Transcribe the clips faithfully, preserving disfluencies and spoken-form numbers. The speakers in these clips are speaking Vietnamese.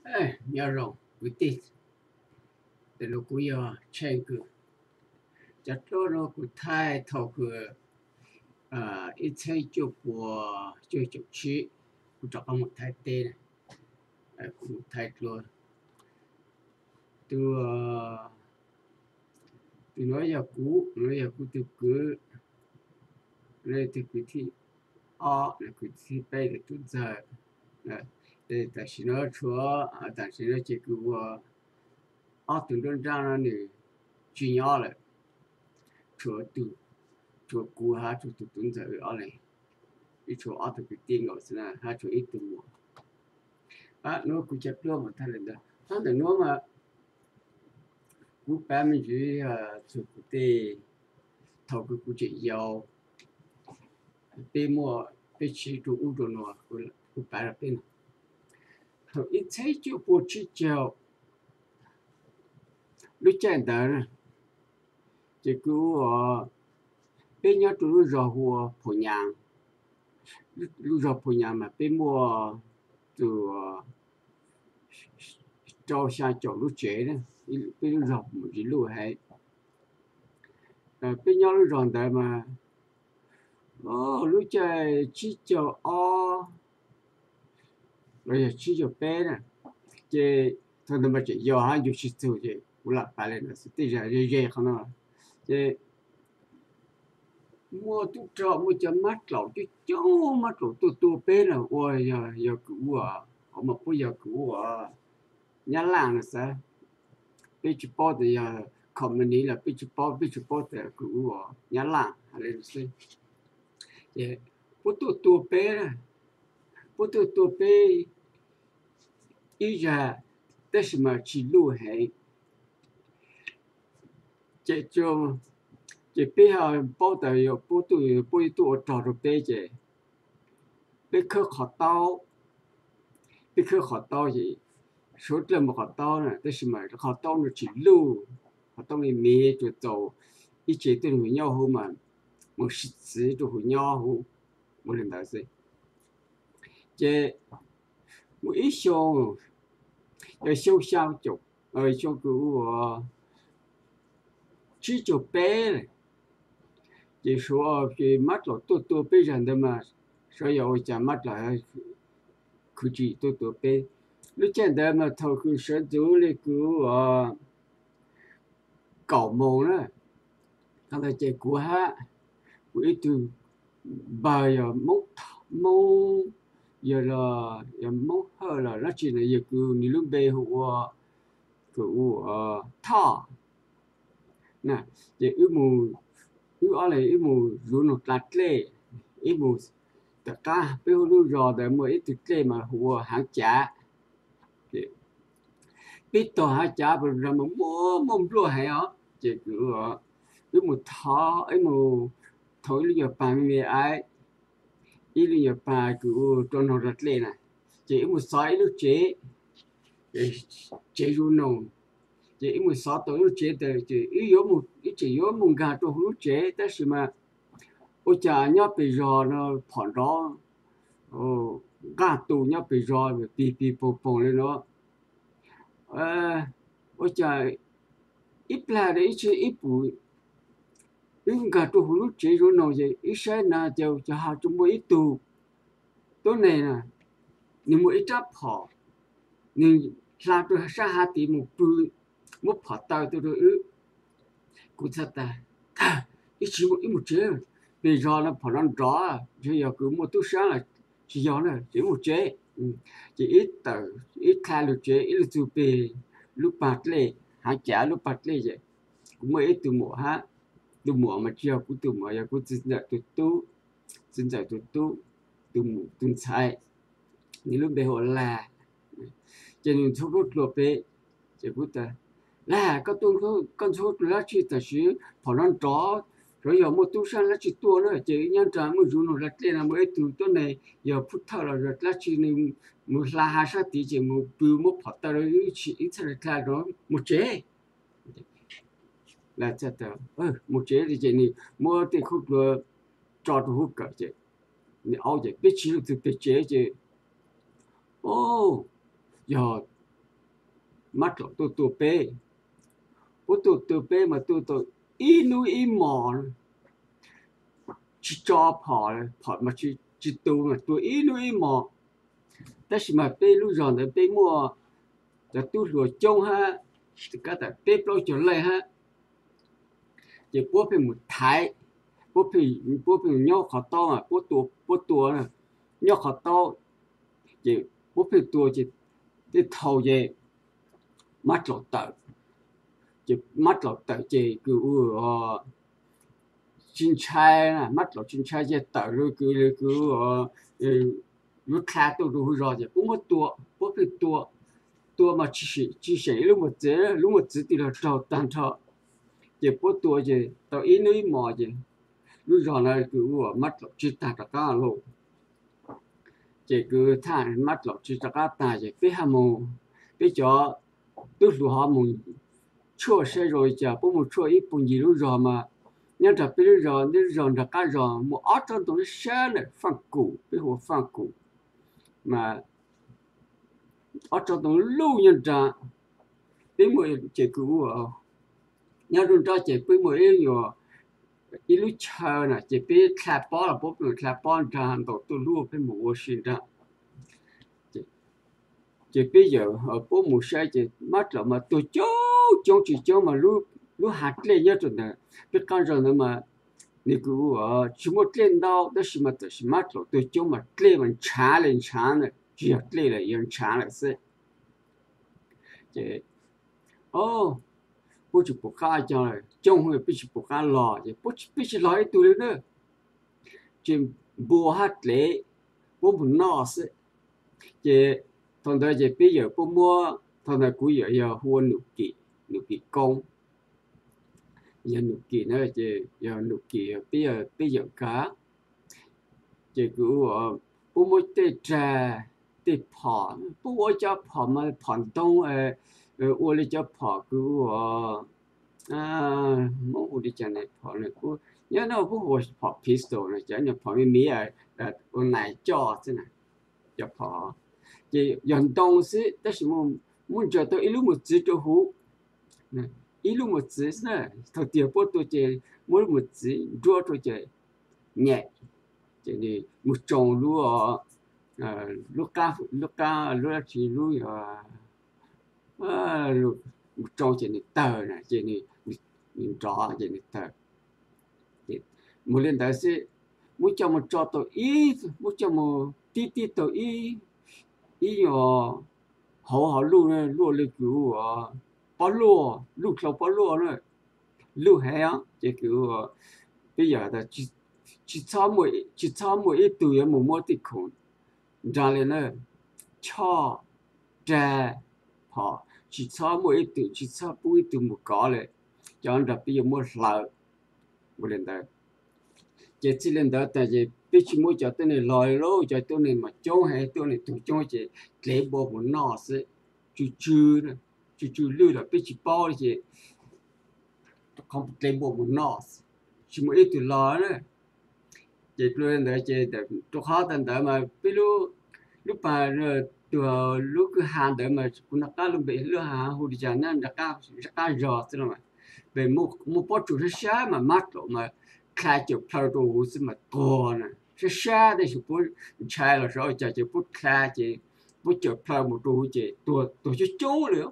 哎，要让不对，แต่เรากูยอใช่กูจะตัวเรากูไทยทอกูอ่าอีใช่จุบัวจุจุชีกูจะเอาหมดไทยเต้นไอ้กูไทยตัวตัวตัวน้อยอยากกูน้อยอยากกูตัวกูเลยตัวกูที่อ้อเลยกูที่ไปเลยตัวใจนะแต่แต่สิน้อยชัวอ่าแต่สิน้อยเจ้ากูว่าอ้อตัวโดนจ้างแล้วนี่จีนยอเลยชัวตัวชัวกูหาชัวตัวตัวใจอะไรอีชัวอ้อตัวกูตีงเอาสินะหาชัวอีตัว à nó cũng chấp luôn mà thay lên đó nó thì nó mà cũng ba mươi chữ chụp cái thầu cái cũng chỉ giàu bị mua bị chỉ trụ u trụ nó cũng cũng ba là bên thầu ít thấy chữ bộ chỉ giàu lúc chạy đó chỉ cứ bên nhau trụ rồi hùa phụ nhà lúc rồi phụ nhà mà bị mua từ cho xa chỗ lúc chế đó bây giờ rộng một cái lúa hay bây giờ lúc rộng đấy mà ô lúc chơi chỉ cho o rồi giờ chỉ cho bé nè chơi thôi mà chơi giờ hai chục chỉ thôi chơi cũng là phải lên là sẽ bây giờ chơi chơi không nào chơi mua tu trọ mua cho mắt lẩu chứ chỗ mắt lẩu tu tu bé là ôi giờ giờ cứu à họ mà bây giờ cứu à nhà làng là sao bây giờ bao giờ không mình nghĩ là bây giờ bao bây giờ bao giờ cứu à nhà làng hay là sao vậy bố tu tu bé là bố tu tu bé ý giờ đây là chỉ lưu hệ chỉ cho chỉ bây giờ bao giờ bố tu bố tu ở trọ rồi bé chứ bé khơi khó tao bé khơi khó tao gì số lượng một khó tao này đây là khó tao nó chỉ lưu khó tao này mẹ cho tàu ý chế tôi với nhau hôm mà một sự cho với nhau hôm một lần đó gì chứ một ít số rồi sâu sao chụp rồi cho cứu chỉ chụp bé này chỉ số chỉ mắt là tôi tôi bé rằng đó mà số giờ chỉ mắt là cứ chỉ tôi tôi bé lúc trên đó mà thầu cứ sử dụng để cứu cầu môn đó thằng ta chạy của ha của ít từ bài giờ mốc mốc giờ là giờ mốc hơn là nó chỉ là giờ cứ ni lúc bé của của thọ nè giờ ước mù ước ở đây ước mù rủ nốt lát lệ ước mù tất cả bây giờ lúc rồi để mua ít thực lệ mà của hàng trả biết tao hàng trả bây giờ mà mua mua luôn hay á chỉ cứ ước mù thọ ước mù thôi lúc giờ bà mẹ ai ý lúc giờ bà cứ tròn nốt lát lệ này chỉ ước mù soi lúc chế chế rủ nông chỉ một sáu tuổi lúc chế từ chỉ ý yếu một ý chỉ yếu một gà trong lúc chế但是嘛我家伢被热了碰着哦gà tù伢被热哔哔啵啵的咯呃我家一来的一起一步因gà trong lúc chế rồi nó gì ít sai na就就下中每一度ตัวnày nè nhưng mỗi chấp họ nhưng làm cho sa hạ tỷ một tuổi một phát tao tôi rồi ư cũng thật ta à ít chỉ một ít một chế bây giờ nó phải nó rõ bây giờ cứ một túi sáng là chỉ giờ này chỉ một chế chỉ ít tờ ít khai được chế ít từ bề lúc bát lệ hả trả lúc bát lệ vậy cũng mới ít từ mùa ha từ mùa mà chưa cũng từ mùa giờ cũng chính là từ tu chính là từ tu từ mùa từ sai những lúc bây họ là cho nên thu hút lụa bề chỉ cũng ta là các tôi có con số là chỉ là chỉ phổ nó rõ rồi giờ một tu sang là chỉ tua nữa chỉ nhân trả một số nó là tiền là mới từตัวnày giờ phút thở là rất là chỉ nên một là hai sát tí chỉ một bưu một phát tờ rồi chỉ ít là cái đó một chế là chắc là ơ một chế thì chỉ này mua thì khúc là cho tôi hút cả chứ này ao chứ biết chỉ được từ chế chứ ô giờ mắt lọ tôi tôi bê bố tôi tôi bê mà tôi tôi ít nuôi ít mò chỉ cho phò phò mà chỉ chỉ tôi mà tôi ít nuôi ít mòแต่สิมาเป้ลูกจอนแต่เป้มัวแต่ตู้หลวจงฮะก็แต่เป้โปรจนเลยฮะจะพวกเป็นหมุดไทยพวกเป็นพวกเป็นย่อขอต้ออ่ะพวกตัวพวกตัวน่ะย่อขอต้อจะพวกเป็นตัวจะจะเท่าจะมัดหลอดเต๋อจะมัดหลอดเต๋อจะคือเออชินชัยนะมัดหลอดชินชัยจะเต๋อหรือคือหรือคือเออลูกค้าตัวดูรอจะพวกมันตัวพวกเป็นตัวตัวมาชี้ชี้เฉยลูกมันเจอลูกมันจืดที่เราเท่าตันเท่าจะพวกตัวจะตัวอีนุ่ยหมอจะลูกจอนอะไรคือว่ามัดหลอดชิตาตะก้าโลจะคือท่านมัดหลอดชิตาตะก้าจะไปหาโมไปจ่อตัวหลวงมึงชั่วเสียrồiจะพวกมึงชั่วอีปุ่นยีลูกจอนมาเนี่ยถ้าไปลูกจอนลูกจอนตะก้าจอนมึงอัดจนตรงนี้เสียเลยฟังกูไปหัวฟังกูmà ở trong đó lâu nhân ra đến mỗi chế cũ ở nhà chúng ta chế với mỗi nhiều ít lúc chờ nè chế với khai bó là bố người khai bó ra hàng đầu tôi luôn với một sinh ra chế bây giờ ở bố một sai chế mắt là mà tôi cháu cháu chỉ cháu mà lúc lúc hạt lên nhớ rồi nè biết con rồi nữa màนี่กูอ่ะชิมดเล่นดาวแต่ชิมดแต่ชิมดเราตัวจ้องมาเล่นมันช้าเลยช้าเนี่ยจีบเล่นเลยยังช้าเลยสิเจ้โอ้ผู้ชิบุกข้าจังเลยจ้องหัวผู้ชิบุกข้าหล่อเจ้ผู้ผู้ชิหล่อไอ้ตัวเลยเนอะจิมบัวฮัดเล่บัวบุญนอสิเจ้ตอนเดียวเจ้ไปเยอะปุ๊บมัวตอนเดียวกูเยอะเยอะหัวหนุกีหนุกีกงgiờ nụ kỳ nữa chị giờ nụ kỳ bây giờ bây giờ cá chị cứ ở bố mỗi tê trà tê phò bố mỗi cho phò mà phò đông ờ ô đi cho phò cứ ở à mỗi đi cho này phò này cứ nhớ đâu bố mỗi phò pistol này chả nhớ phò mấy mía à ô này cho thế này cho phò chị dần đông xí tất nhiên muốn muốn cho tôi lúc một chỉ cho hú ít lúc một chỉ nữa, thằng tiểu bố tôi chơi mỗi một chỉ rùa tôi chơi nhẹ, chơi đi một trồng lúa, lúa cá lúa cá lúa chỉ lúa à lúa một trồng chơi đi tờ này chơi đi mình trò chơi đi tờ, một lần đó sẽ mỗi cho một trò tôi ít, mỗi cho một tí tí tôi ít, ít nhỏ họ họ lúa này lúa lấy cứu bỏ lúa lúa sau bỏ lúa nữa lúa hè chỉ kiểu bây giờ là chỉ chỉ cho mỗi chỉ cho mỗi ít tuổi một mỗi tí khôn ra lên nữa cho trẻ họ chỉ cho mỗi ít tuổi chỉ cho mỗi ít tuổi một cóเลยcho nên là bây giờ mỗi lợ một lần đó chỉ chỉ lần đó tại vì bây giờ mỗi cho tôi này lòi lô cho tôi này mà trông hay tôi này tôi trông chỉ lấy bộ một nọ sẽ chú chú nữa chú chú lưu là biết chỉ bao thì không lấy bộ một nọ chỉ một ít từ lò nữa chỉ luôn đó chỉ để tôi khó tận đó mà biết lúc lúc mà từ lúc cứ hàng đó mà cũng là cá luôn bị lúc hàng hồi giờ nên là cá cá giò thế mà về một một bao chủ xe mà mát rồi mà khai chụp thao đồ gì mà to nè xe thì chụp bút chai là rồi giờ chụp bút khai chỉ bút chụp thao một đồ chỉ tua tua chút chú nữa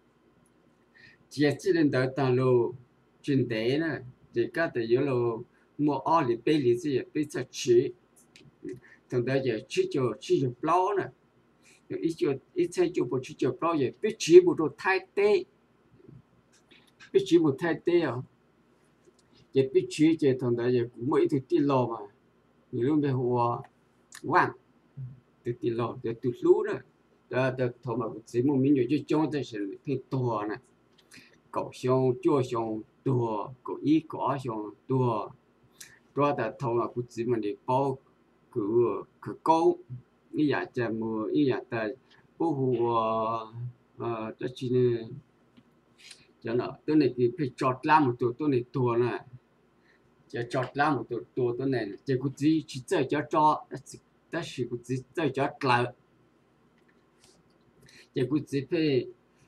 chỉ chỉ lên đó tao lo chuyện đấy nè chỉ có thể nhớ lo mua ở里杯里子也杯在吃，等到也吃就吃就包呢，一就一菜就不吃就包也别吃不着太低，别吃不太低啊，也别吃就等到也没一头地落嘛，你弄别花万，头地落就头路呢，đó đó thôi mà chỉ một mình rồi cho cho sự thì to này, cậu xong chua xong to, cậu ý cỏ xong to rồi ta thâu mà cũng chỉ mình để bao cứ cứ câu như vậy cho mua như vậy ta bố hồ ờ đó chỉ là cho nó tôi này thì phải chọt làm một tổ tôi này tổ này cho chọt làm một tổ tổ tôi này chỉ cũng chỉ chỉ chơi cho cho đó chỉ cũng chỉ chơi cho lại chỉ cũng chỉ phải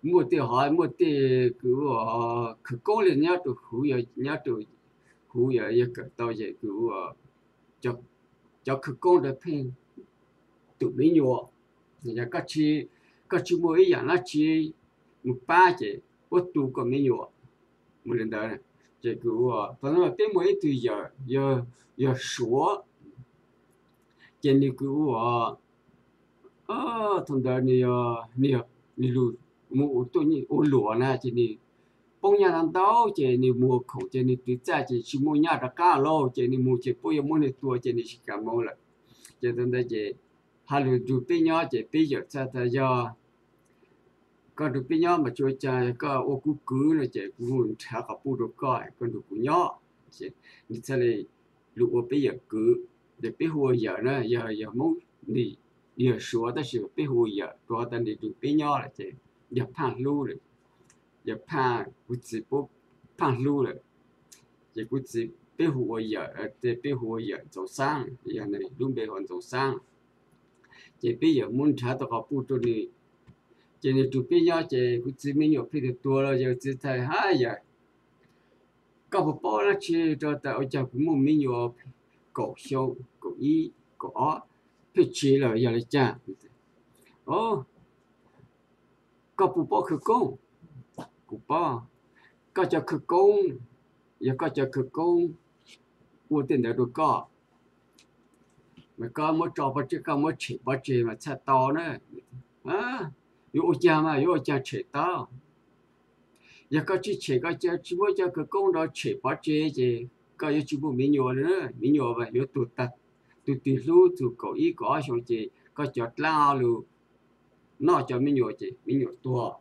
mua tiền hỏi mua tiền cứ ờ cứ cố lên nhớ tụ hú giờ nhớ tụ hú giờ giờ cái tao giờ cứ ờ cho cho cứ cố được phèn tụ mấy nhọ giờ các chị các chị mua ý dạng là chị một ba chị ô tụ có mấy nhọ một lần đó này giờ cứ ờ tao nói cái mỗi từ giờ giờ giờ số giờ này cứ ờ ờ thằng đó này ờ này này lu mua tôi nhỉ ô lúa na chị này bông nhà làm đâu chị này mua khẩu chị này tự ra chị chỉ mua nhà đã cả lâu chị này mua chị bây giờ mua này tua chị này chỉ cả mua lại chị thằng đó chị hai lứa chụp bên nhau chị bây giờ cha ta giờ có chụp bên nhau mà cho cha có ô cú cứ là chị cũng muốn trả cả bù đồ coi còn được của nhau chị như thế này lúc ô bây giờ cứ để bây hồi giờ nữa giờ giờ muốn đi giờ số đó là bây hồi giờ rồi ta đi chụp bên nhau là chị giờ phản lưu rồi giờ phản cũng chỉ bố phản lưu rồi giờ cũng chỉ bây hồi giờ để bây hồi giờ走sang giờ này lúc bây hồi走sang chị bây giờ muốn trả tao có bù đồ này chị này chụp bên nhau chị cũng chỉ mình nhớ phải được tua rồi giờ chỉ thấy hai giờ có một bao là chị cho tao cho cũng muốn mình nhớ cổ sâu cổ y cổ ó phải chỉ là giờ lại chả ô có một bao khử công cụ bao có cho khử công giờ có cho khử công của tiền đều được có mà có một trò bắt chứ có một chỉ bắt chỉ mà cha to nữa à yêu cha mà yêu cha chỉ to giờ có chỉ chỉ có cha chỉ mỗi cha khử công đó chỉ bắt chỉ gì có yêu chỉ bộ mình nhớ nữa mình nhớ vậy yêu tụt tạt tụt tụt lu tụt cổ y cổ xong chỉ có chọt lao lu nó cho mình nhớ chỉ mình nhớ tua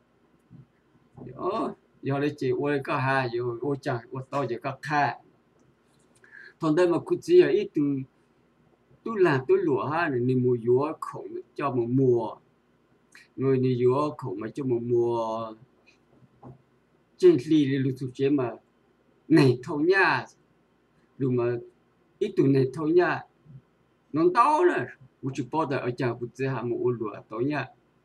đó giờ lấy chỉ ôi có hai giờ ôi cha ôi to giờ có hai thằng đây mà cứ chỉ là ít từ tôi làm tôi lúa ha này mua lúa khổng cho một mùa người đi lúa khổng mà cho một mùa trên ly đi lúa thuộc chế mà này thôi nha đúng mà ít từ này thôi nha nó to nữa tôi chỉ bỏ ở nhà tôi chỉ làm một lúa thôi nha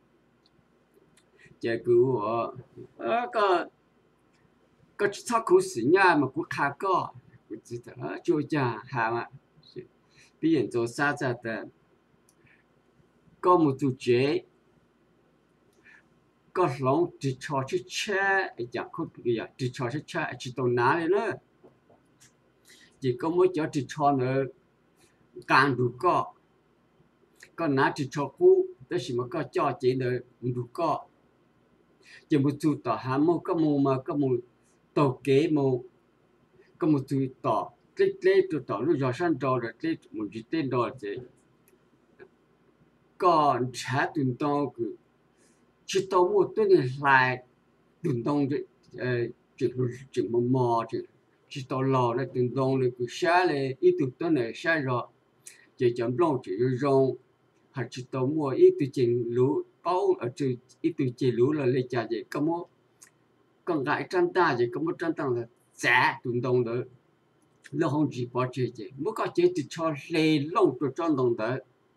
chỉ cứ ờ có có sao khổ sĩ nha mà cũng khá có tôi chỉ thấy cho cha hà mà bây giờ做啥子的có một chủ chế có lòng chỉ cho chiếc xe chẳng có gì à chỉ cho chiếc xe chỉ tàu ná này nữa chỉ có mỗi chỗ chỉ cho nữa càng đủ có có ná chỉ cho cũ đó là mà có cho chỉ nữa đủ có chỉ một chủ tàu hà một có một mà có một tàu kế một có một chủ tàu cái cái chủ tàu lúc giờ sang tàu rồi cái một chỉ tên đó chứ còn trả tiền tàu cứ chỉ tàu một tuần lại tiền tàu thì chỉ chỉ một mò thì chỉ tàu lò là tiền tàu là cứ xa là ít tuần tuần này xa rồi chỉ chấm lòng chỉ rong hoặc chỉ tàu mua ít từ tiền lúa bao ở từ ít từ tiền lúa là lấy trả gì có một còn gái trăm ta gì có một trăm ta là trả tiền tàu đó là không chỉ bỏ chơi gì mỗi cái chỉ chỉ cho lấy lòng cho trăm tàu đó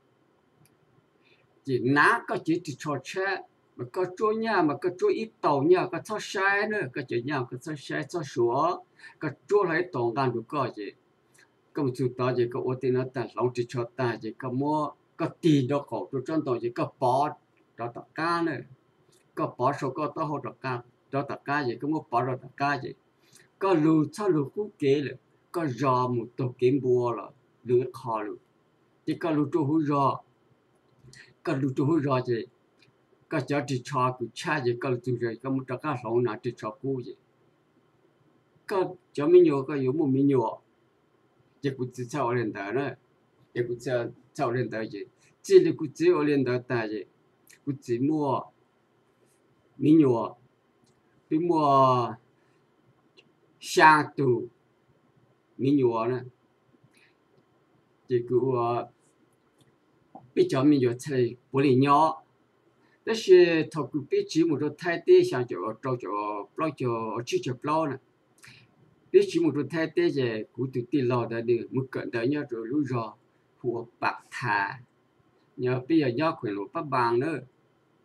chỉ ná có chỉ chỉ cho xe mà có chỗ nhà mà có chỗ ít tàu nhà có cho xe nữa có chỗ nhà có cho xe cho số có chỗ lấy tàu gan được có gì có một chút đó gì có ô tin nó ta lòng chỉ cho ta gì có mua có tiền đó có chỗ trong tàu gì có bỏ đó tất cả nữa có bỏ số có tao hỗ trợ cả đó tất cả gì có mua bỏ đó tất cả gì có lù cho lù cú kế rồi có giò một tàu kiếm bùa rồi lù khó lù chỉ có lù chỗ hú giò có lù chỗ hú giò gì có cho chỉ cho cứ cha gì có lù rồi có một tất cả lòng nào chỉ cho cú gì có cho mình nhiều có yếu một mình nhiều chỉ cũng chỉ cho lên đó nữa chỉ cũng cho cho lên đó gì chỉ là cũng chỉ lên đó ta gì cũng chỉ mua mình nhiều đi mua sang tù mình nhiều nữa chỉ cứ bây giờ mình nhiều chơi bồi lý nhỏ但是他个比起么多太低，像叫找叫不叫去叫不呢，比起么多太低些，古都地老的呢，么跟的要做路上和白塔，要比较要困路不忙呢，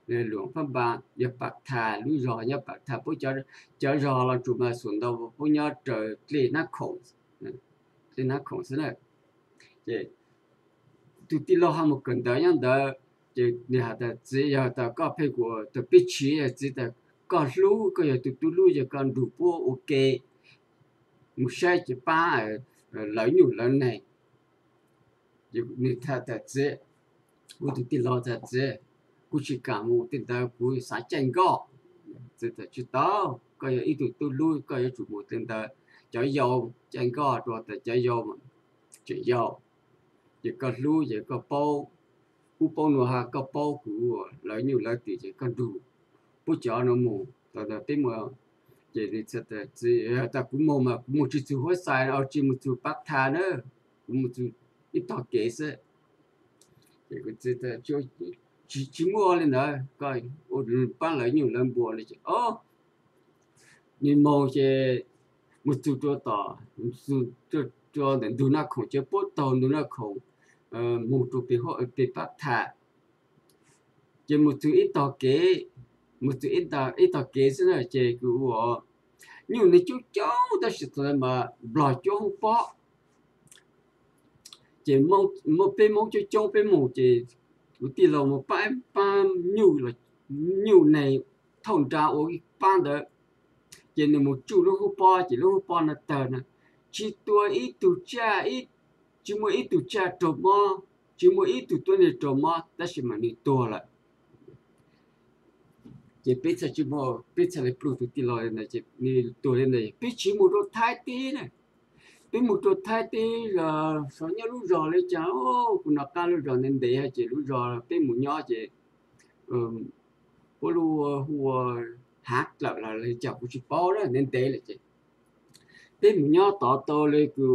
เลยหลวงพระบางอย่าปักทาลุยรออย่าปักทาผู้เจ้าเจ้ารอเราจุมาส่วนเราผู้เนาะเจอเกลีนักของเกลีนักของสินะเจตุติเราหามุกันเดียนเดอเจเนี่ยฮะแต่จีอย่าแต่ก็เพ่กัวแต่ปิชีจีแต่ก็รู้ก็อย่าตุตุรู้อย่าการดูปัวโอเคมุใช่จะป้าหลายอยู่แล้วไหนอยู่นี่ถ้าแต่เจ้กูตุติเราแต่เจ้กูชิกามูติดแต่กูสายจังก็จะแต่จุดต่อก็อย่าอีตุตุรู้ก็อย่าจุดมูติดแต่จะยอมจังก็ตัวแต่จะยอมจะยอมจะก็รู้จะก็เป้ากูเป้าหนูฮะก็เป้ากูหลายอยู่แล้วติจะก็ดูผู้เจ้าหนูมูแต่แต่ที่เมื่อเจนี่จะแต่จีแต่กูมองมากูมุ่งจุดหัวใจเอาจีมุ่งจุดปักฐานเนอะกูมุ่งจุดอีต่อเกษเจกูจะแต่ช่วยจีจีมัวเลยนะก็โอ้ดูปั้นหลายอยู่แล้วบัวเลยจีอ๋อนี่มองเจมุ่งจุดตัวต่อมุ่งจุดตัวตัวเดินดูนักของเจ้าปุ๊บต่อดูนักของเอ่อมุ่งจุดไปหัวไปปักฐานเจมุ่งจุดอีต่อเกmột thứ ít ta ít ta kế sẽ là chế của nhiều người chú cháu ta sẽ tới mà bỏ chú không bỏ chế mong một bên mong cho trong bên mong chế của tiền là một bãi ba nhiều là nhiều này thông tra ở cái ban đó chế là một chú nó không bỏ chế nó không bỏ là tờ nè chỉ tua ít tu cha ít chỉ một ít tu cha trộm mò chỉ một ít tu tuần này trộm mò ta sẽ mà đi tua lại chế biết sao chứ mà biết sao lại plu tụi lòi này chế ni tuổi lên này biết chỉ một đôi thái tí này biết một đôi thái tí là số nhớ lúc rồi lấy cháu cũng nó cao lúc rồi nên để hay chế lúc rồi biết một nhỏ chế bố lu hùa hát là là lấy cháu cũng chỉ bao đó nên để là chế biết một nhỏ tỏ to lấy cứ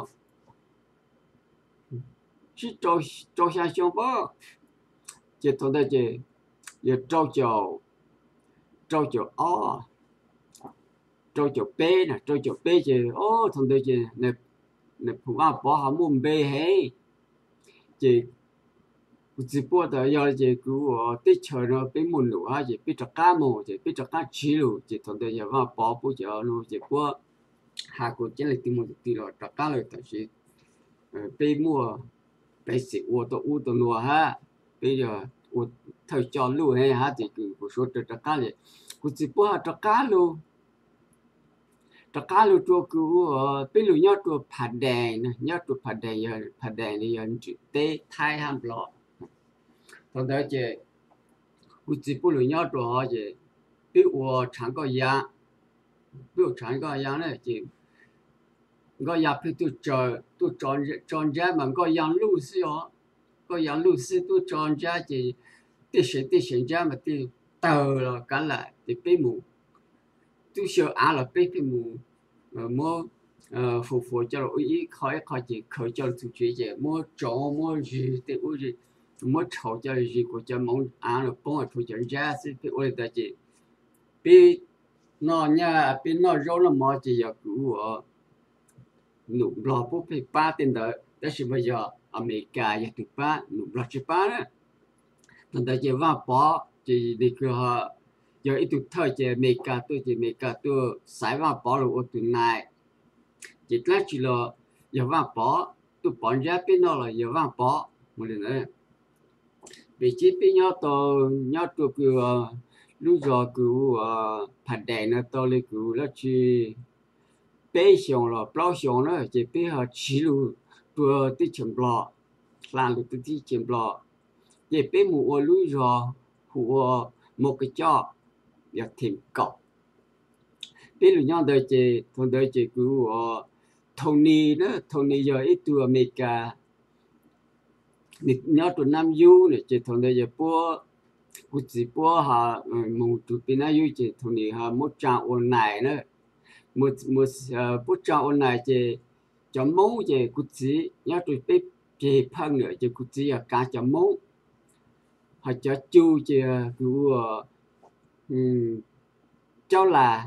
chỉ cho cho xa xong bao chế thôi đây chế giờ trâu chầu trâu chầu ó trâu chầu bê nè trâu chầu bê chứ ô thằng đây chứ nè nè phụ ba bỏ hàm mồm bê hay chứ chỉ bỏ đó giờ chứ cứ ở tết trời nó bê mùn lụa ha chứ bê trắc cá mồ chứ bê trắc cá chi lụa chứ thằng đây giờ ba bỏ bố giờ nó chứ bỏ hà cô chỉ là tìm một tí rồi trắc cá rồi tại chứ bê mua bê xịt ô tô ô tô lụa ha bây giờ thời cho luôn hay hả thì cứ một số trò cá này cũng chỉ bỏ trò cá luôn trò cá luôn cho cứ bây giờ nhớ cho phạt đèn nhớ cho phạt đèn giờ phạt đèn thì giờ chỉ tê thay ham lọ thằng đó chứ cũng chỉ bỏ luôn nhớ cho chứ bây giờ chẳng có giá bây giờ chẳng có giá này chứ có giá phải tôi chờ tôi chọn chọn giá mà có giá luôn xíu có giá luôn xíu tôi chọn giá chỉ tí sinh tí sinh ra mà tí tờ là cả lại tí bế mù tôi sợ á là bế bế mù mua phục vụ cho nó ý khỏi khỏi chỉ khỏi cho tụi chị vậy mua chỗ mua gì tí u gì mua chỗ cho gì của cho mong á là bông ở tụi chị ra sẽ tí u là chị bế nó nha bế nó rau nó mò chỉ giờ cứ ở nụ lò bút bế ba tên đó đó là bây giờ America giờ tụi ba nụ lò chỉ ba đó thằng ta chỉ vào bỏ chỉ để cứ họ giờ ít tuổi thời chỉ mấy cả tôi chỉ mấy cả tôi sai vào bỏ rồi tuổi này chỉ là chỉ là giờ vào bỏ tôi bỏ ra bên đó là giờ vào bỏ một lần nữa vì chỉ bên nhau tôi nhau tôi cứ lúc giờ cứ phạt đèn nó tôi lấy cứ là chỉ bé xong là bao xong đó chỉ bé họ chỉ lu tôi tí chấm lọ làm được tí chấm lọ về bé mù lúi rò của một cái chó và thìm cọc bé lũ nhau đời chị thằng đời chị cứ Tony đó Tony giờ ít tuổi America nhớ tụi Nam Du này chị thằng đời giờ bố cũng chỉ bố hà một tụi bên Nam Du chị Tony hà một trang online nữa một một bố trang online chị cho mẫu chị cũng chỉ nhớ tụi bé chị phăng nữa chị cũng chỉ là cả cho mẫu họ cho chu chứ của cháu là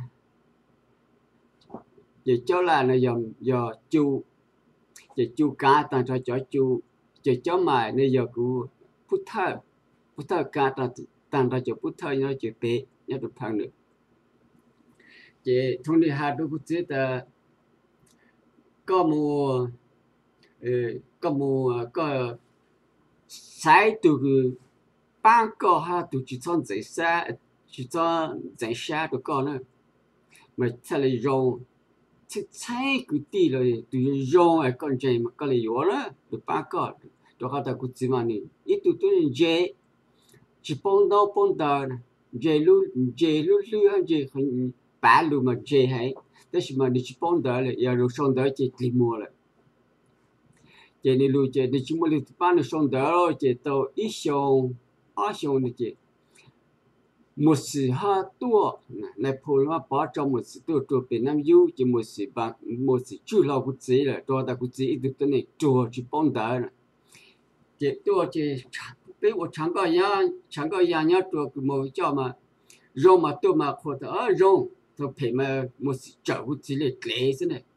chỉ cháu là nó dòng giờ chu chỉ chu cá ta cho cho chu chỉ cháu mày nó giờ của phút thơ phút thơ cá ta tan ra cho bút thơi nó chỉ bé nhớ được phang được chỉ thông đi hạt đôi bút chết ta có mùa có mùa có sai từ ban có ha từ chỉ chọn giải sa chỉ chọn giải sa được có nữa mà thay lại rong chỉ sai cái tí rồi từ rong ở con trai mà cái này yếu nữa từ ban có đó là ta cũng chỉ mà này ít từ từ dễ chỉ phong đâu phong đó dễ lu dễ lu lu hay dễ không ba lu mà dễ hay đó là mà đi chỉ phong đó là giờ rồi xong đó chỉ tìm mua lại chỉ đi lu chỉ đi chỉ mua được bán được xong đó rồi chỉ tàu ít xong ở xong này chỉ một sự ha tua này phôi mà bỏ trong một sự tua tua bên nam du chỉ một sự bằng một sự chủ lao quốc tế là tua ta quốc tế được cái này tua chỉ phong đó chỉ tua chỉ bây giờ chẳng có nhà chẳng có nhà nhà tua cái mồi cho mà rong mà tua mà khó thở rong thì phải mà một sự trở quốc tế là lệ thế này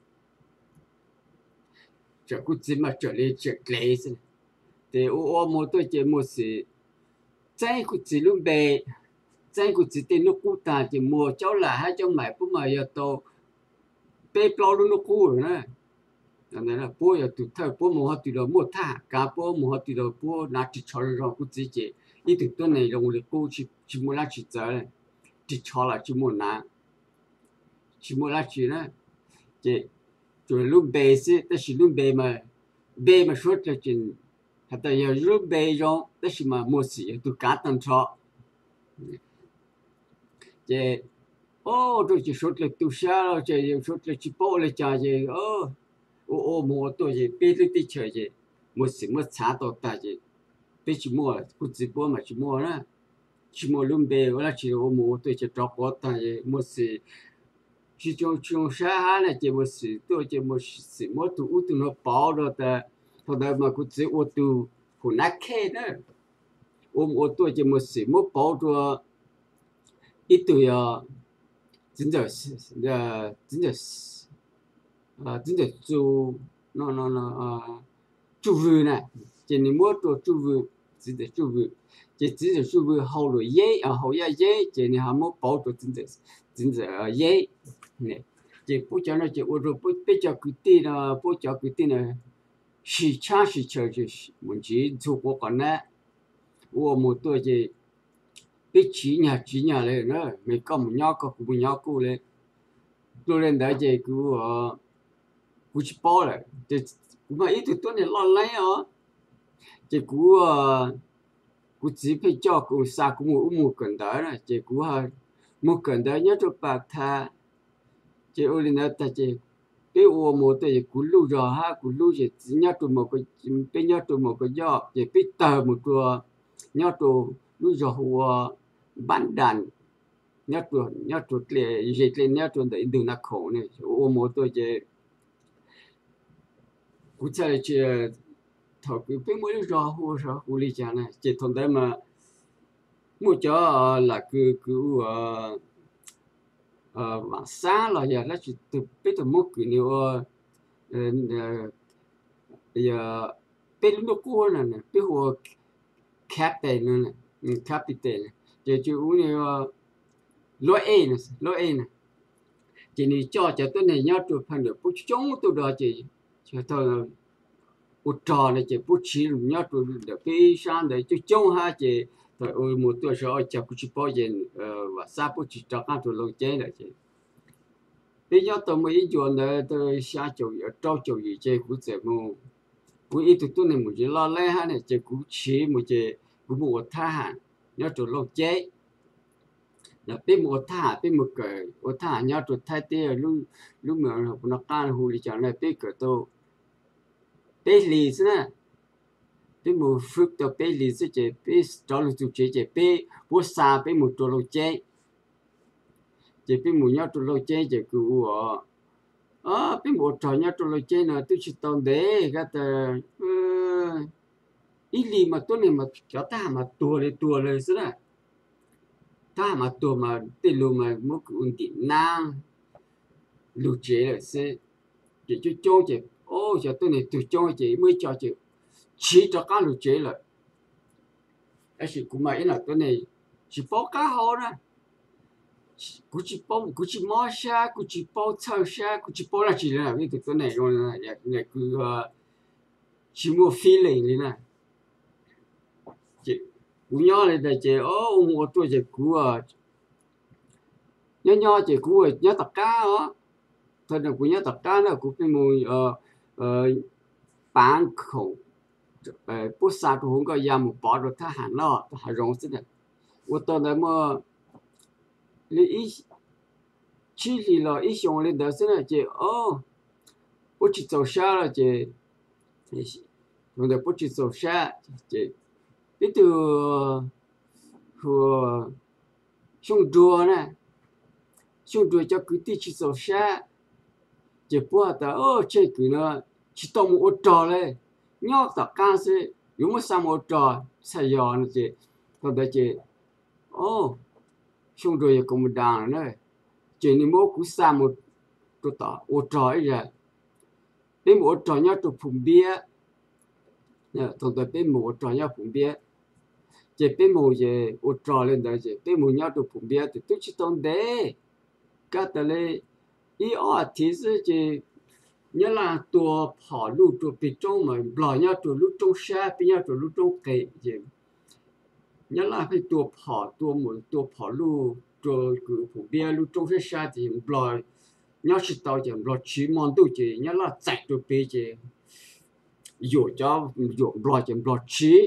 trở quốc tế mà trở lại trở lệ thế này thì ô một tôi chỉ một sự trái quốc tế luôn bề trái quốc tế tên nó cũ ta chỉ mua cháu là hai cháu mày bố mà giờ tôi bê plau luôn nó cũ rồi nè nên là bố giờ tụi thợ bố mua tụi đó mua thả cả bố mua tụi đó bố nát chỉ cho rồi quốc tế chỉ ít tụi tôi này dùng để cũ chỉ chỉ mua lá chỉ giờ này chỉ cho là chỉ mua nát chỉ mua lá chỉ nè chỉ rồi luôn bề chứ đó là luôn bề mà bề mà suốt là chỉ hạt giờ luôn bề rồi đó là mà mua gì tụi cá tận cho chỉ ô tôi chỉ suốt là tu sa rồi chỉ suốt là chỉ bỏ lại cha chỉ ô ô ô mua tôi chỉ biết được tí chơi chỉ mua gì mua trả đồ ta chỉ biết chỉ mua cũng chỉ bỏ mà chỉ mua nữa chỉ mua luôn bề hoặc là chỉ ô mua tôi chỉ trọc bỏ ta chỉ mua gì chỉ trong trong sa này chỉ mua gì tôi chỉ mua gì mua tu u tu nó bỏ rồi ta thôi đó mà cũng chỉ ô tu của nát khe nữa ô ô tôi chỉ mua gì mua bỏ rồi ít tuổi à真的是呃真的是啊真的做那那那啊做饭呢，今年我做做饭，真的做饭，这真的做饭好了耶啊好呀耶，今年还没包着真的真的啊耶呢，这不讲了这我说不不叫固定了，不叫固定了，市场市场就是问题做过个呢，我们做这。biết chỉ nhà chỉ nhà lên nữa mình có một nhau có một nhau cô lên tôi lên đấy thì cứ ờ cứ chỉ bỏ lại thì cũng mà ít tôi này lo lấy ó thì cứ ờ cứ chỉ phải cho cứ xa cũng một một cần đó này thì cứ ờ một cần đó nhớ cho bà tha thì ở lên đó ta thì cái ô một thì cứ lưu rồi ha cứ lưu thì nhớ cho một cái bên nhớ cho một cái gió thì biết tờ một cái nhớ cho lưu rồi bản đàn nhớ tuổi nhớ tuổi lệ dễ lên nhớ tuổi đấy đừng nát khổ này ô một tôi chỉ cụ thể chỉ thọ cái cái mỗi giờ hồ sao hồ lý cha này chỉ thằng đấy mà một chỗ là cứ cứ ờ ờ mà xa là giờ nó chỉ từ biết từ một cái nhiều ờ giờ biết lúc cô này này biết hồ captain này captain này chỉ chỉ uống nhiều lối A này lối A này chỉ này cho cho tôi này nhớ tụi phần được bút chống tôi đó chỉ cho tôi bút trò này chỉ bút chỉ nhớ tụi được cái sang đấy chứ chống ha chỉ rồi ôi một tuổi sau cho bút chỉ bao giờ và sao bút chỉ cho các tụi lâu chế là chỉ bây giờ tôi mới chọn là tôi xa chỗ ở trâu chỗ gì chơi cũng sẽ mua cũng ít tụi tôi này một chỉ lo lẽ ha này chỉ cũng chỉ một chỉ cũng một tha nhớ tụi lâu chế là biết một thả biết một cái một thả nhau tụt thay tiêu lúc lúc mà nó can hù đi chẳng này biết cái tô biết lì thế nè biết một phút tao biết lì thế chứ biết cho lúc tụi chế chứ biết bữa xa biết một tụi lâu chế chứ biết một nhau tụi lâu chế chứ cứ ờ biết một trò nhau tụi lâu chế nữa tôi chỉ tao để cái tờ ít lì mà tôi này mà cho ta mà tua lên tua lên thế nè ta mà tôi mà tên luôn mà muốn ổn định năng lưu chế là sẽ chỉ cho cho chị ô giờ tôi này từ cho chị mới cho chị chỉ cho các lưu chế là cái sự cũng mà là tôi này chỉ bao cá hồ nè cú chỉ bao cú chỉ mò xa cú chỉ bao thao xa cú chỉ bao là chỉ là cái cái này rồi nè này cứ chỉ mua feeling này nè chỉ cú nhỏ này là chỉ ô một tuổi chỉ cú à nhỏ nhỏ chỉ cú à nhớ tất cả đó thôi là cú nhớ tất cả là cú cái mùi ờ ờ bán khẩu ờ bút sa cú không có yam một bỏ được thà hẳn nó hẳn rong xí này我到那么你一去去了，一想你到时呢就哦，不去做啥了就，用的不去做啥就，你都和兄弟呢，兄弟叫佢哋去做啥，就不得哦，这个呢，去到我找嘞，鸟到干是有么啥么找才要呢就，到那就。哦，兄弟也跟我讲了呢，这你莫估啥么多大，我找一下，别我找人做旁边，那同在别我找人旁边，这别我也我找了那些，别我人做旁边的都去当的，搞得嘞，一二天是这，你那多跑路做别种嘛，老人做路种山，别人做路种cây这。nhớ là phải tua跑tua muốn tua跑路 tua cứ phổ biến lúc trong cái xa thì lo nhớ sự tao chỉ lo chỉ mong đâu chỉ nhớ là chạy tua bê chỉ dụ cho dụ lo chỉ lo chỉ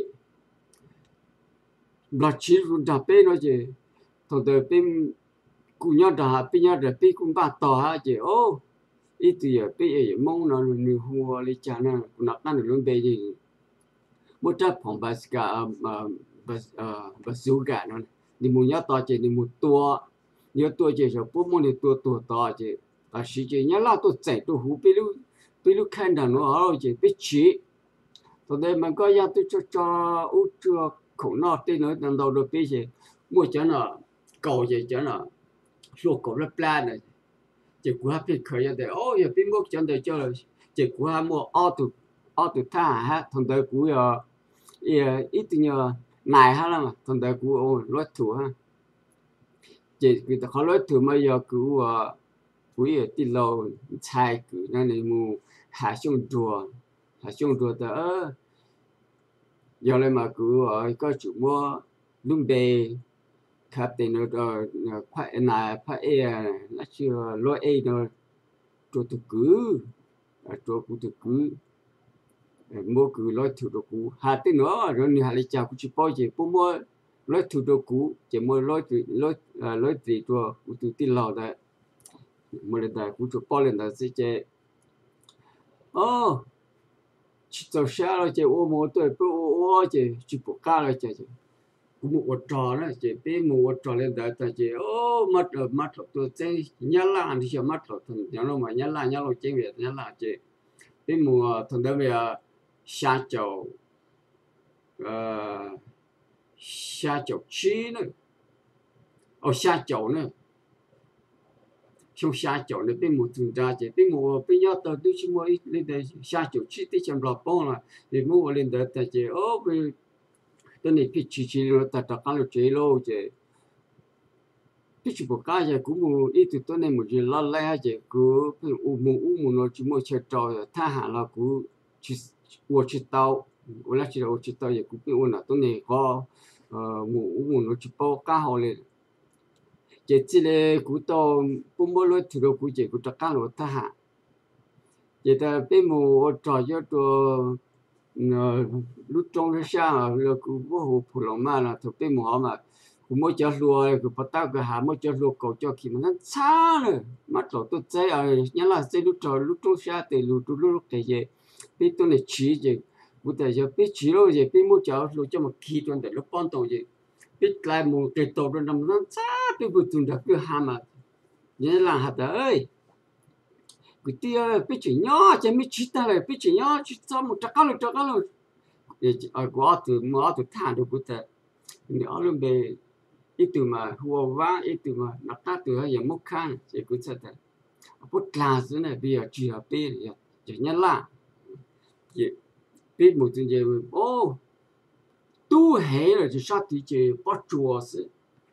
lo chỉ luôn đạp bê nó chỉ thằng đời bên cũng nhớ đạp bên nhớ đạp bê cũng bắt tàu ha chỉ ô ít thì ở bê ở mong nó nửa hoa lấy cha nó cũng nạp ăn được luôn bê gì một trăm phòng bát cả bas bazooka nó đi mua nhát to chỉ đi mua tua nhớ tua chỉ số bốn mươi tua tua to chỉ à sĩ chỉ nhớ là tôi chạy tôi hú bị lúc bị lúc khen đàn nó ở chỉ biết chỉ tôi đây mình có nhà tôi cho cho út cho khổng nó tên nó đằng đầu được biết gì mua cho nó cầu gì cho nó số cầu nó plan này chỉ của hắn biết khởi để ô giờ biết mua cho để cho chỉ của hắn mua auto auto tha ha thằng đời của ít nhờ này ha là thằng đại cú ôi lối thủ ha chỉ người ta khó lối thủ mà giờ cú à cú ở tì lầu chạy cú nên là mù hạ xuống chùa hạ xuống chùa đó giờ này mà cú ở có chủ mua lung bề khắp tên nó rồi phải này phải e nó chưa lối e nó chùa tu cú chùa cú tu cú mua cứ lối thủ đồ cũ hà tên nữa rồi ni hà lấy chào cũng chỉ bao giờ bố mua lối thủ đồ cũ chỉ mua lối lối lối gìตัวกูtu tin lò đấy mua lên đấy cũng chụp bao lên đấy sẽ chơi ô chỉ tàu xe rồi chơi ô mua tôi bố ô chơi chụp bộ cá rồi chơi cũng một ô trò nữa chơi bên một ô trò lên đấy ta chơi ô mất rồi mất rồi tôi chơi nhớ là anh thì mất rồi thằng nhớ lo mà nhớ là nhớ lo chơi việc nhớ là chơi bên mùa thằng đó bây giờ xa chậu xa chậu chi nữa ở xa chậu nữa trong xa chậu này bên một thùng ra chỉ bên một bên nhau tàu tôi chỉ mua lên đây xa chậu chi thì chẳng lọt bông là thì mua lên đây ta chỉ ô cái cái này cái chi chi nó ta ta cái chế lâu chỉ cái chỉ một cái gì cũng mua ít từ tôi này một gì lo lẽ chỉ cứ cái u mua u mua nó chỉ mua chơi trò tha hạ là cứ chỉ我知道，我那知道我知道也古边我那东西好，呃，我我那去包刚好嘞，这这嘞古到不么了土了古这古这干了他哈，这的边么我找一个，呃，路中的下那个我和普通嘛了，头边么好嘛，我么叫路个不到个哈么叫路狗叫起嘛，那差了，嘛找到这啊，原来这路找路中下的路路路这些。biết tôi này chỉ gì, cụ thể giờ biết chỉ rồi gì, biết mua cháo rồi cho một khi tôi để nó bón tàu gì, biết lại một cái tàu rồi nằm nó xa, biết vừa tuần được cứ ham mà, nhớ là hạt ơi, cái tia biết chỉ nhỏ, chỉ biết chỉ ta là biết chỉ nhỏ, chỉ sao một trắc cao trắc cao rồi, để ở quá từ mua từ thang được cụ thể, nếu luôn về ít từ mà hùa vá ít từ mà nạp ta từ hay giống một khăn, chỉ cụ thể thế, bút là thế này bây giờ chỉ là biết chỉ nhớ là biết một chuyện gì ô tu hệ là chỉ sát thì chỉ bắt chùa sự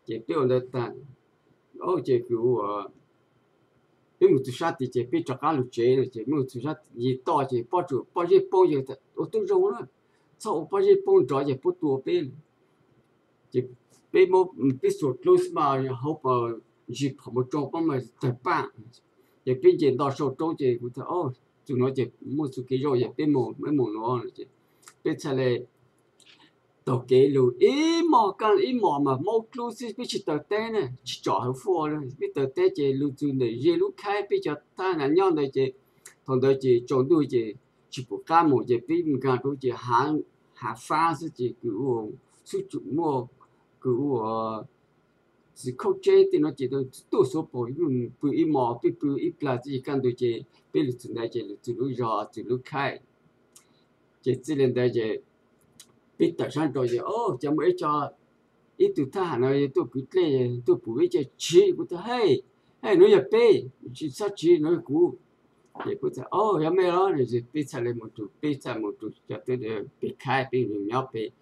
chế tiêu là ta ô chế cứu ờ bên một số thì chế bên cho cá lục chế rồi chế một số gì to chế bao nhiêu bao nhiêu bao nhiêu thật ô tôi rong nữa sau bao nhiêu bao nhiêu chế bao nhiêu bên chế bên một bên số close mà học ờ chỉ một trong bao mà tập bạn chế bên chế đào số trong chế cũng thế ô chúng nó chế một số cái rồi chế bên một mấy một nó chế bên sau này tàu kế lù ý mò càng ý mò mà mò close xí biết chỉ tàu té nè chỉ chọn hậu phô rồi biết tàu té chế lù chun để dễ lù khai biết cho ta là nhau đây chế thằng đây chế chọn đuôi chế chỉ có cá một chế biết mình càng đuôi chế hàng hàng pha xí chế cứu xuất chủ mua cứu chỉ khâu chế thì nó chỉ được tổ số bộ nhưng bự ý mò biết bự ý là chỉ càng đuôi chế biết lù chun đây chế lù chun lù giò chun lù khai chế chỉ lên đây chế biết tại sao rồi ô cho mấy cho ít từ ta nói tôi cứ lê tôi bùi cho chi của tôi hay hay nói giờ bê chỉ sao chi nói cũ để của tôi ô giờ mấy đó thì biết sao lại một chút biết sao một chút cho tôi để biết khai biết nhiều nhau biết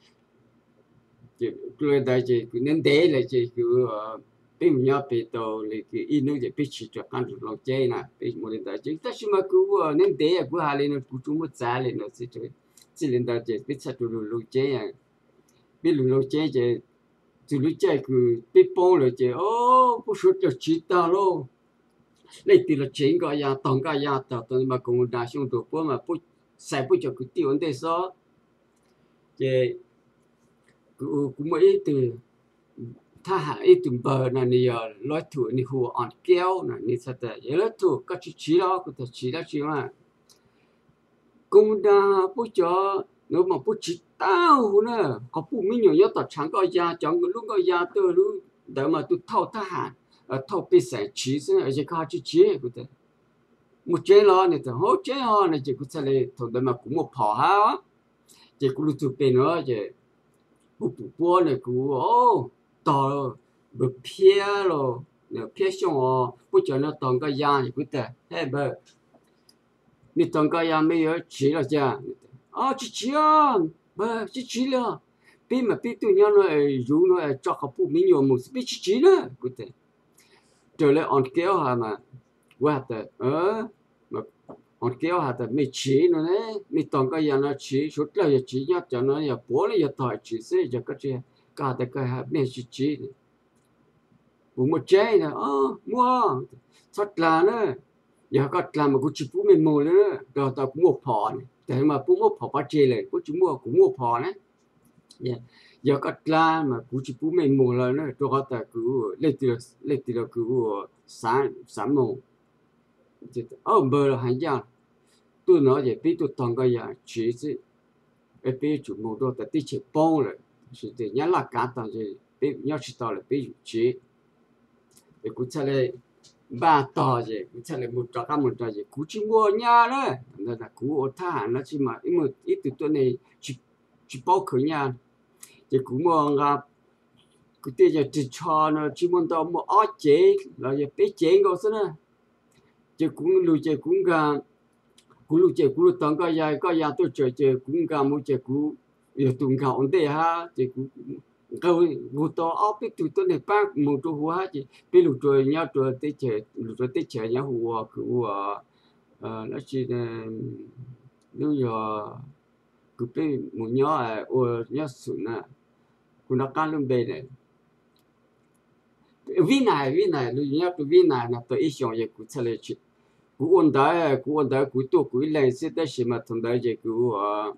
chỉ tôi đây chỉ cứ nên để là chỉ cứ biết nhau biết đâu là cái in nó chỉ biết chỉ cho căn được lòng chơi nè biết một lần đấy chỉ ta chỉ mà cứ nên để cứ hà lên nó cứ chúng một giá lên nó sẽ chơi chỉ lên đó chỉ biết sao tụi lù chơi à biết lù lù chơi chỉ tụi lù chơi cứ biết bông rồi chỉ ô bút số cho chỉ ta luôn lấy tiền là錢個呀當個呀當當mà cùng đa số đồ bữa mà bút xài bút cho cái tiêu vấn đề số chỉ cứ cũng mấy từถ้าหาไอ้ตุ่มเบอร์นั่นนี่ร้อยถั่วนี่หัวอ่อนแก้วนั่นนี่สัตย์เยอะถั่วก็ชี้แล้วก็จะชี้แล้วชี้ว่าcũng đã bố cho nếu mà bố chỉ tao nữa có bố mình nhiều nhất tập sáng coi ra chọn cái lúc coi ra tôi lúc để mà tôi thâu ta hẳn thâu bị sẻ chỉ xin ở trên cao chỉ chỉ cái thế một chế lo này thì hỗ chế ho này chỉ có thể là thôi để mà cũng một phò ha chỉ cũng lúc bên nữa chỉ bố bố bố này cũng ô to được phía rồi nếu phía xong rồi bố cho nó toàn cái da thì cũng thế hay bơ你当个也没有吃了家，啊，吃吃啊，不吃吃了，别嘛别对人那油那抓个不明有么事，别吃吃了，对不对？这来按胶哈嘛，我还得呃，嘛按胶还得没吃呢呢，你当个也那吃，说了也吃呀，叫那也剥了也太吃，所以就个这，搞得个还没吃吃呢，我没吃呢啊，mua，出来呢。giờ có làm mà cũng chỉ phụ mình mua nữa rồi tao cũng mua phò này để mà cũng mua phò bắt chê này cũng chỉ mua cũng mua phò đấy giờ có làm mà cũng chỉ phụ mình mua rồi nữa rồi tao cứ lấy từ lấy từ cứ sáng sáng mua ở bờ là hàng giang tôi nói về biết tôi toàn cái gì chỉ chứ ở biết chủ mua đồ tại chỉ bông rồi chỉ để nhớ là cả tao gì biết nhớ chỉ tao là biết chỉ để cũng cho đây ba tờ gì cũng chẳng là một trò cả một trò gì cú chỉ mua nhà đó nên là cú ở thả nó chỉ mà ít một ít từ tuần này chỉ chỉ bao khởi nhà thì cú mua gặp cái tiền giờ chỉ cho nó chỉ muốn tao mua áo chế là giờ bé chế có sao nữa chỉ cũng lùi chế cũng cả cú lùi chế cú tao cái nhà cái nhà tôi chơi chế cũng cả mua chế cú giờ tụng cả ổn định ha chế cú rồi ngủ to ốp biết tụi tôi này bác một chỗ hoa chị biết lụt rồi nhau rồi tết trẻ lụt rồi tết trẻ nhau hùa cứ hùa nó chỉ là lúc giờ cứ biết một nhau à ủa nhau sụn à cũng nó căng lên bên này vì này vì này lúc nhau tôi vì này là tôi ít xong vậy cũng sẽ là chị cũng ổn đấy cũng ổn đấy cũng tôi cũng lên sẽ tới xem mà thằng đấy vậy cũng ờ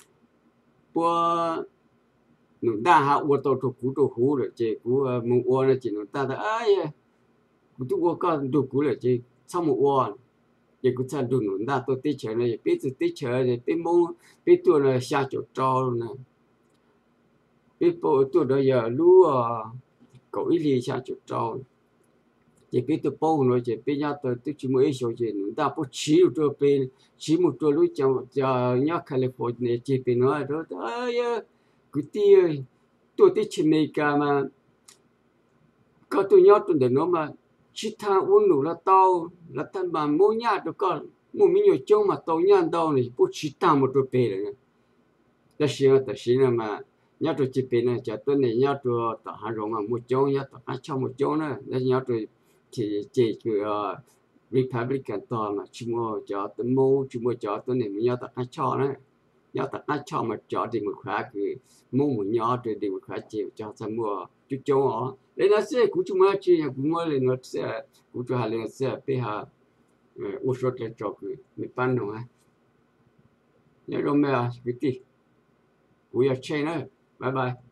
bữa nó đã hạ uo tàu thuộc cú tàu hú rồi chị cú mông uo là chị nó ta đã ai cú tu uo con tàu cú là chị sau một uo chị cú chân tàu nó đã tôi tết chờ này biết từ tết chờ này biết mông biết tôi là xa chỗ trâu này biết bộ tôi đó giờ lúa cậu ít đi xa chỗ trâu chị biết tôi bao rồi chị biết nhau tôi tôi chỉ mới số chị nó đã bao chỉ một chỗ bên chỉ một chỗ lúa cho cho nhau California chị bên nói đó ai cái tiền tôi tới trên này cả mà có tôi nhớ tôi để nó mà chỉ thang uống đủ là tao là thằng bà mua nhà tôi còn mua mình nhiều chung mà tao nhà tao này bố chỉ thang một đôi bể này là gì là gì mà nhớ tôi chỉ bên này cho tôi này nhớ tôi tạo hàng rộng mà một chỗ nhớ tạo hàng trong một chỗ nữa nhớ tôi thì chỉ cứ Republican tòa mà chúng tôi cho tôi mua chúng tôi cho tôi này nhớ tạo hàng cho nữa nhớ tạo hàng cho mà cho thì một khóa cứ mua một nhớ rồi thì một khóa chịu cho sao mua chút chỗ họ đấy là sẽ cũng chúng tôi chỉ cũng mới lên nó sẽ cũng cho hai lên sẽ bây giờ ô số để cho cái mình bán nó à nhớ đâu mà cái gì we are China bye bye